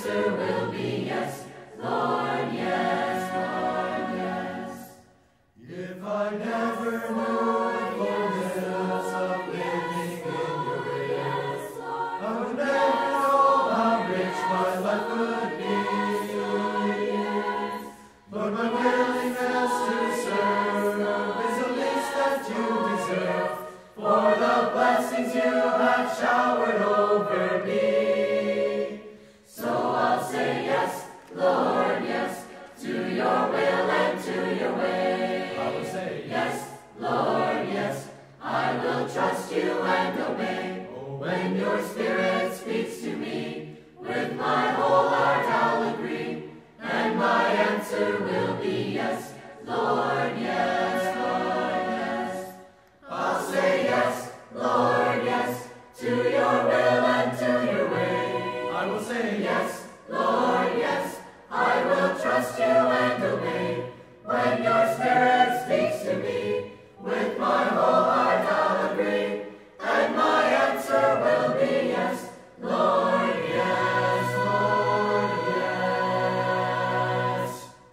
answer will be yes, Lord, yes, Lord, yes. If I never knew the fullness of living in your ways, I would never know how rich my life would be. Lord, my willingness to serve is the least that you deserve, for the blessings you have showered over me. So I'll say yes, Lord, yes, to your will and to your way. I will say Yes, Lord, yes, I will trust you and obey. When your Spirit speaks to me, with my whole heart I'll agree, and my answer will be yes, Lord, yes, Lord, yes. I'll say yes, Lord, yes, to your will and to your way. I will say Yes, Lord, yes, I will trust you and obey. When your Spirit speaks to me, with my whole heart I'll agree, and my answer will be yes, Lord, yes, Lord, yes.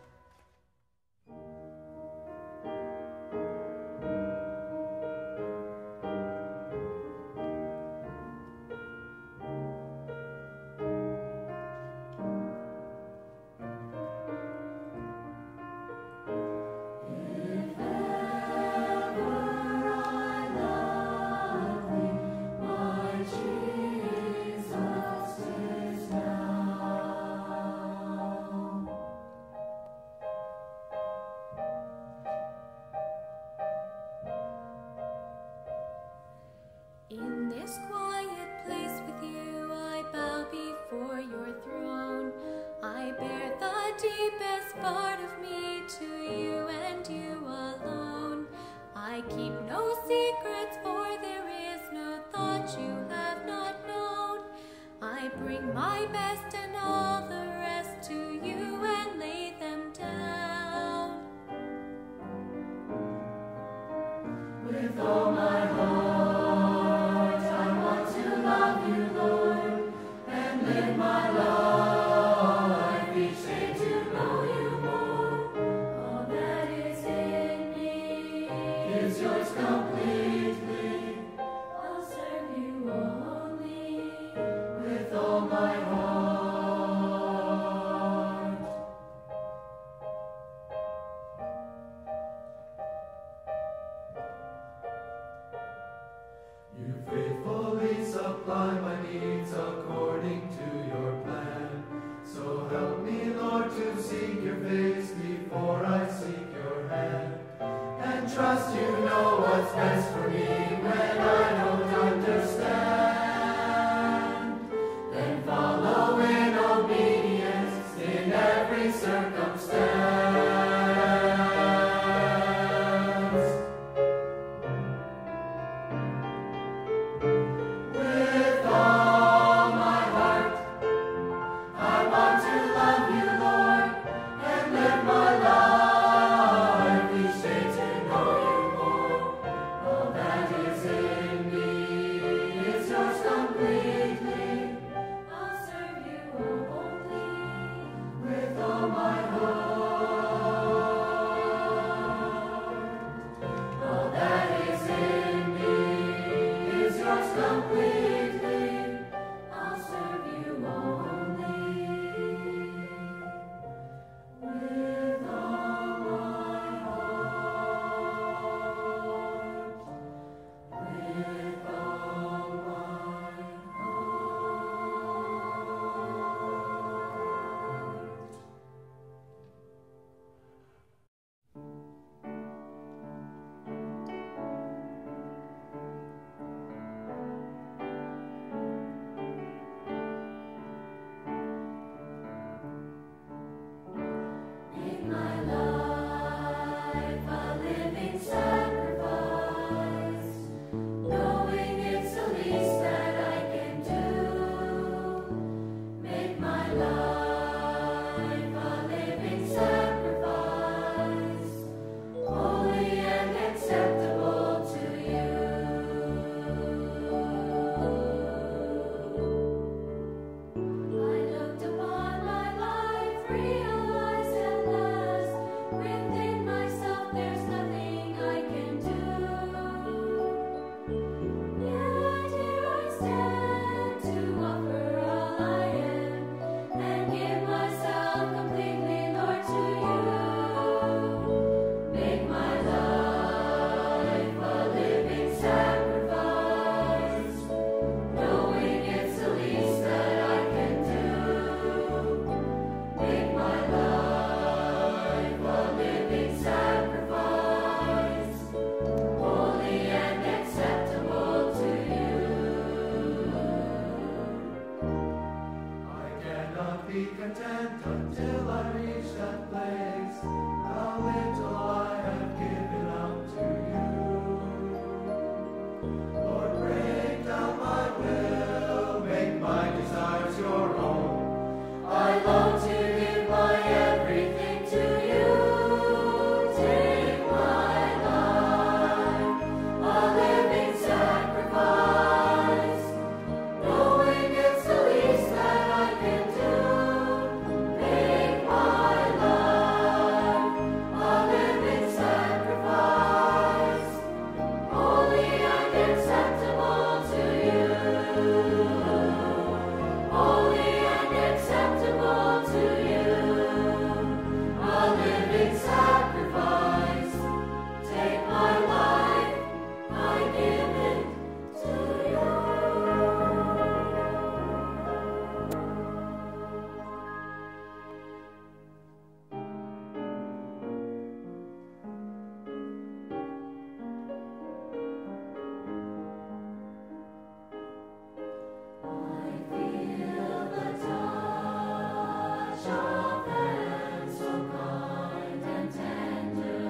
If ever I love thee, my Jesus is now. In this quiet place with you, I bow before your throne. I bear the deepest part of me to you and you alone. I keep no secrets, for there is no thought you have not known. I bring my best and all the rest to you and lay them down. With all my heart, I want to love you, Lord, and live my life each day to know you more. All that is in me is yours completely. I'll serve you only with all my heart. you faithfully supply my needs according to your plan. So help me, Lord, to seek your face before I seek your hand, and trust you know what's best for me when I don't understand. Then follow in obedience in every circumstance. With all my heart, I want to love you, Lord, and live my life each day to know you more. All that is in me is yours completely. I'll serve you only with all my heart. All that is in me is yours completely. I'll serve you only with all my heart. With all my heart. Make my life a living sacrifice, knowing it's the least that I can do. Make my life a living sacrifice, holy and acceptable to you. I looked upon be content until I reach that place. How little I have given up to you. Lord, break down my will, make my desires your own. I long to give my everything to you. Take my life, a living sacrifice, knowing it's the least that I can do. Make my life a living sacrifice, holy and acceptable to you. Holy and acceptable to you, a living sacrifice. Take my life, I give it to you. I feel the touch of hands so kind and tender.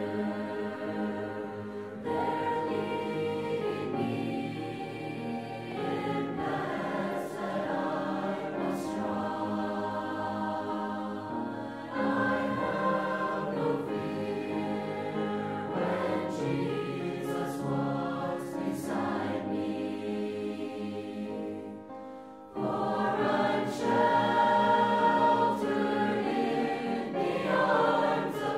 They're leading me in paths that I must trod. I have no fear when Jesus walks beside me. For I'm sheltered in the arms of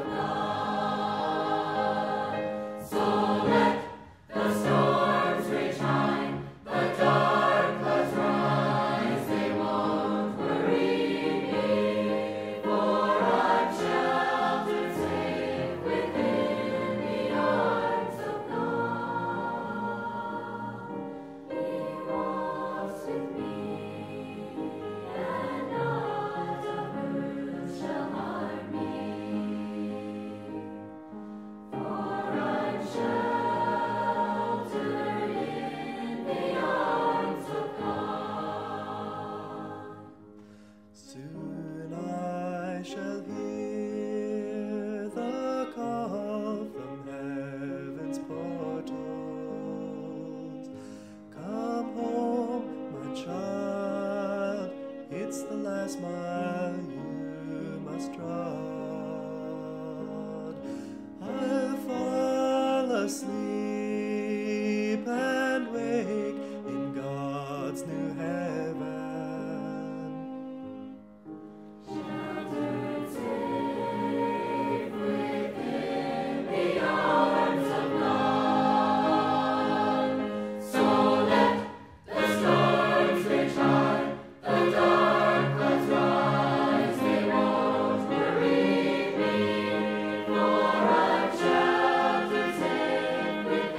God. So let the storms rage high, the dark clouds rise, they won't worry me. For I'm sheltered safe within the arms of God. He walks with me, and not a bruise shall harm me. For I'm sheltered in the arms of God. Soon I shall hear the call from heaven's portals. Come home, my child, it's the last mile you must trod. I'll fall asleep and wake in God's new heaven. Sheltered safe within the arms of God. So let the storms rage high, the dark clouds rise, they won't worry me. For I'm sheltered safe within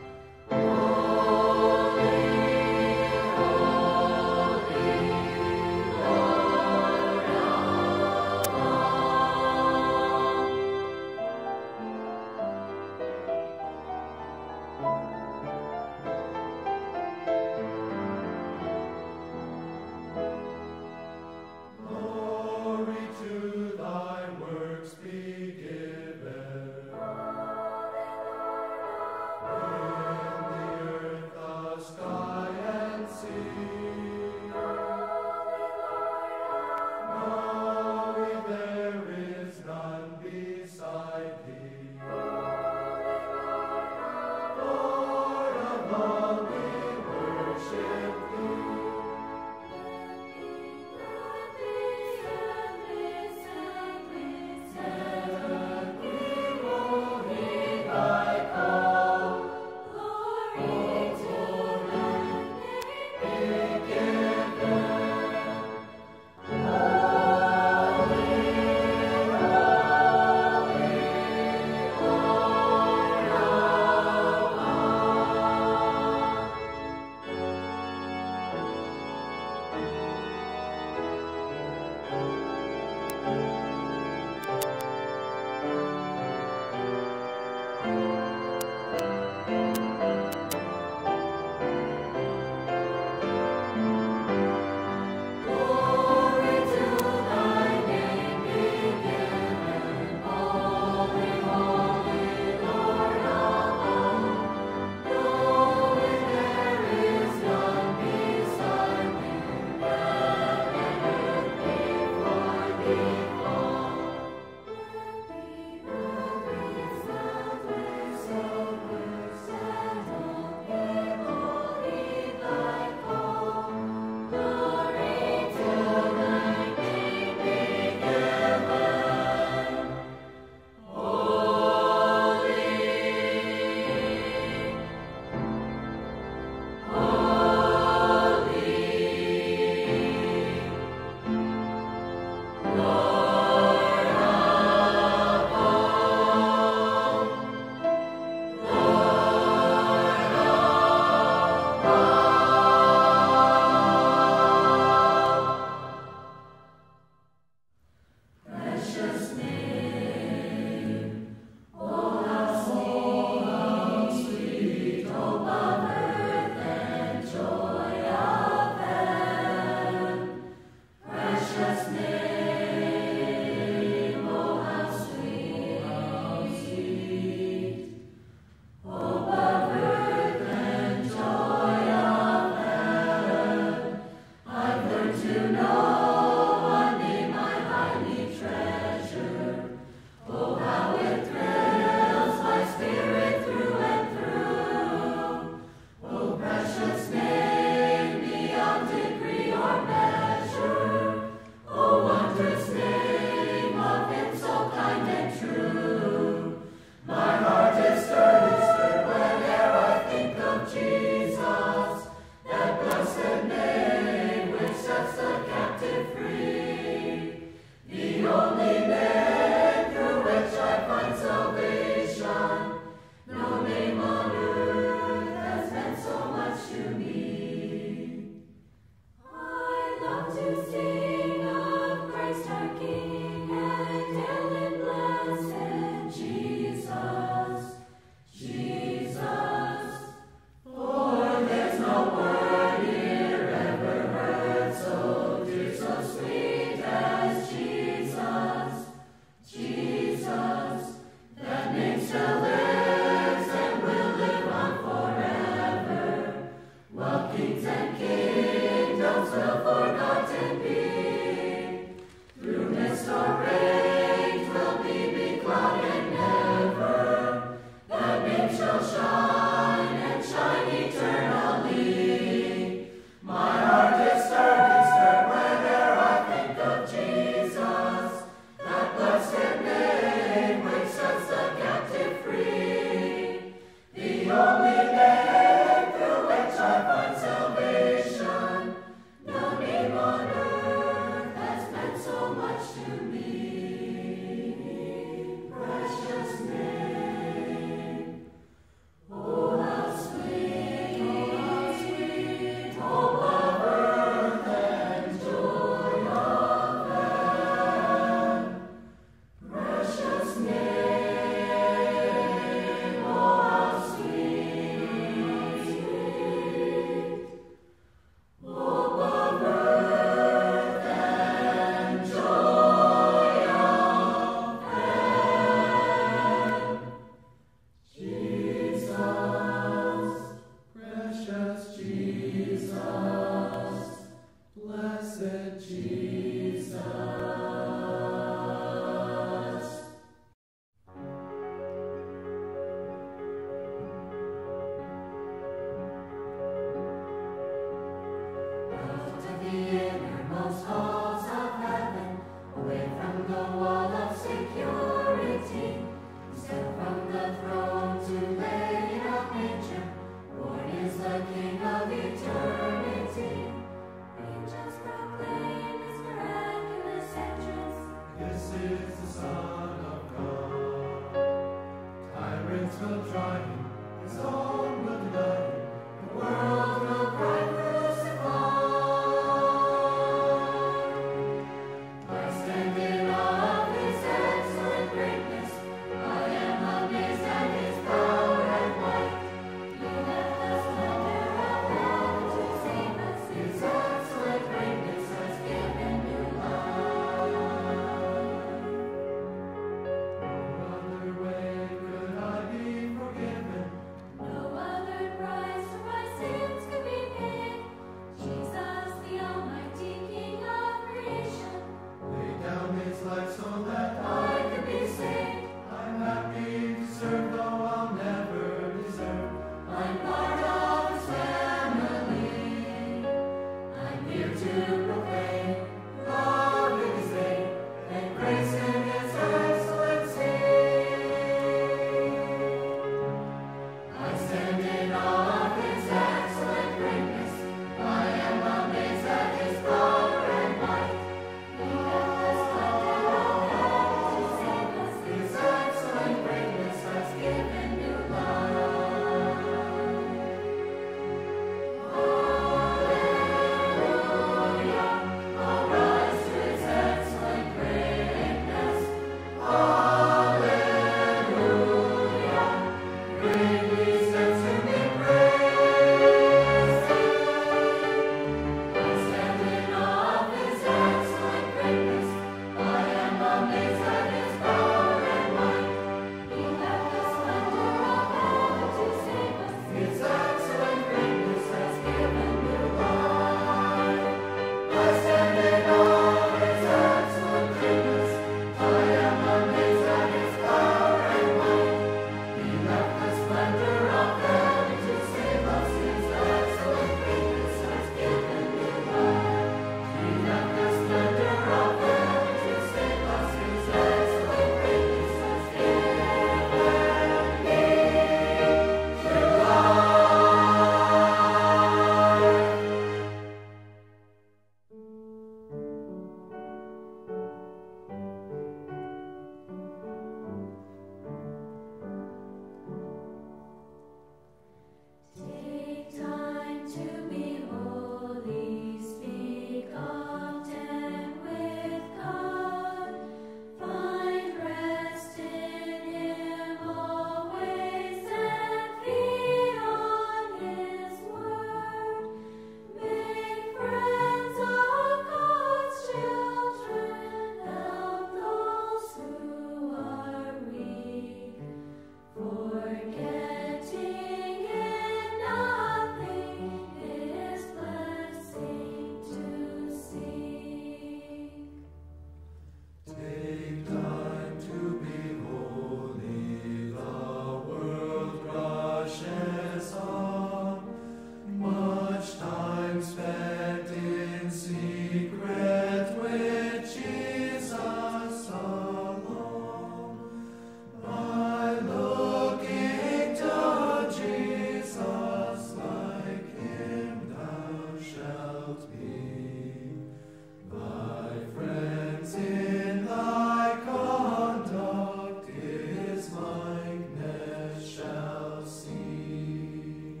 spent in secret with Jesus alone. By looking to Jesus, like him thou shalt be. Thy friends in thy conduct his likeness shall see.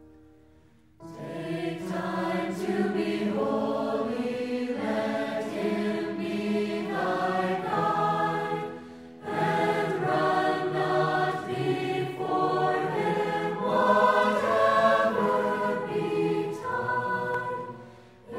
Take time to be holy, let him be thy guide, and run not before him, whatever betide.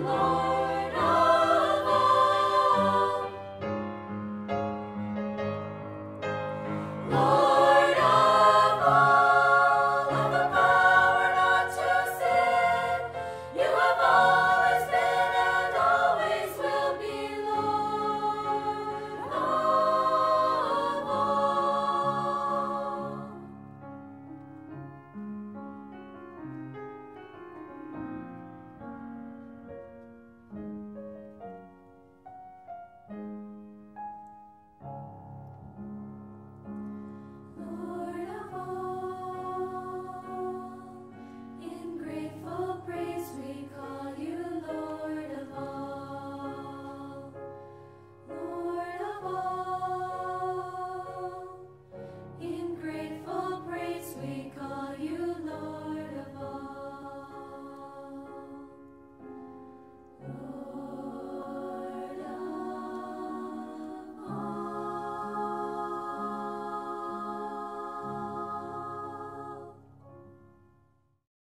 Lord.